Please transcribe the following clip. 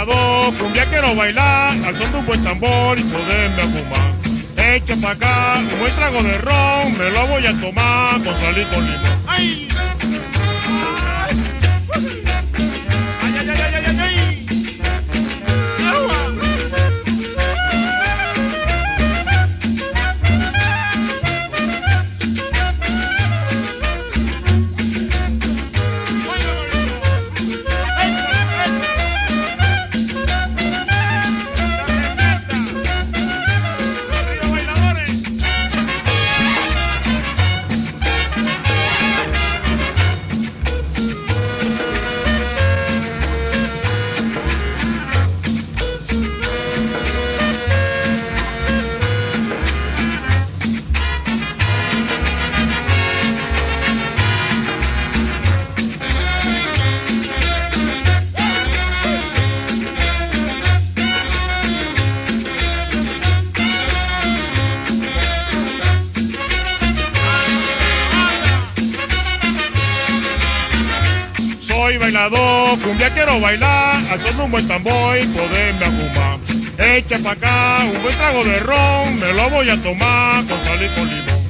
bailador, cumbia quiero bailar, al son de un buen tambor y poderme a fumar. Echa pa' acá, un buen trago de ron, me lo voy a tomar con sal y con limón. ¡Ay! Soy bailador, cumbia quiero bailar, al son de un buen tambor y poderme a fumar. Echa pa' acá un buen trago de ron, me lo voy a tomar con sal y con limón.